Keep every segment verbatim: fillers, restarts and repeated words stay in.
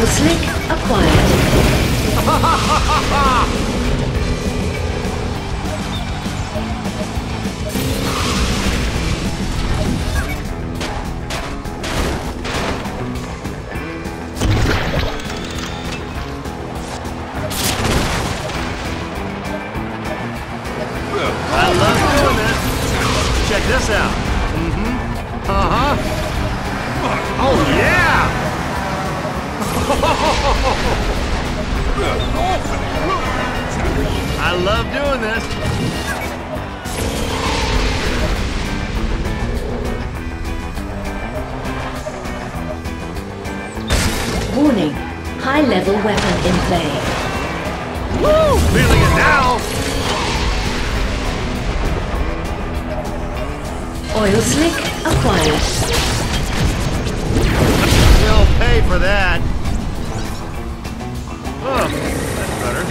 Oil slick acquired. I love doing this. Check this out. Mm-hmm. Uh-huh. Oh, yeah! I love doing this. Warning. High-level weapon in play. Woo! Feeling it now. Oil slick acquired. You'll pay for that. Oh, that's better.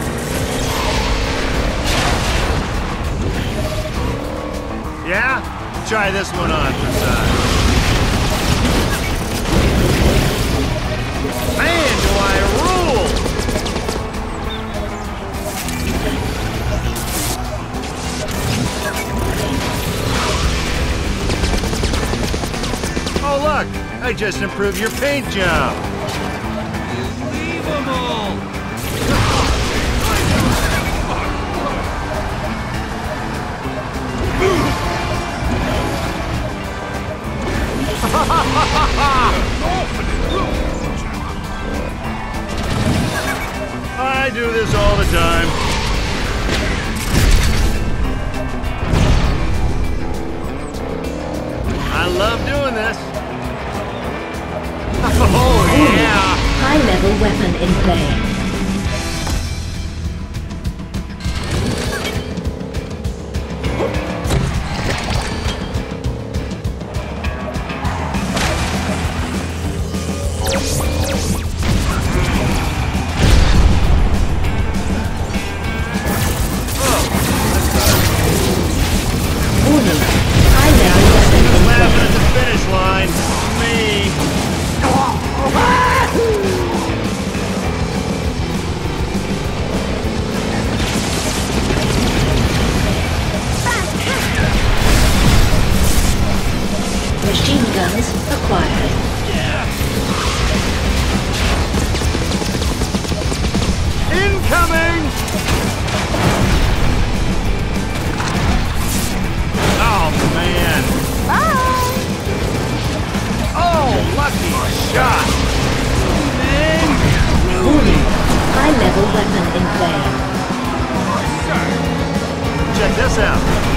Yeah? Try this one on for size. Man, do I rule! Oh, look! I just improved your paint job! Leave them all! I do this all the time. I love doing this. Oh, yeah! High-level weapon in play. Warning. High-level weapon in Laughing play. at the finish line. Me. Machine guns acquired. Incoming! Oh, man. Oh, lucky shot. Warning. High-level weapon in play. Check this out.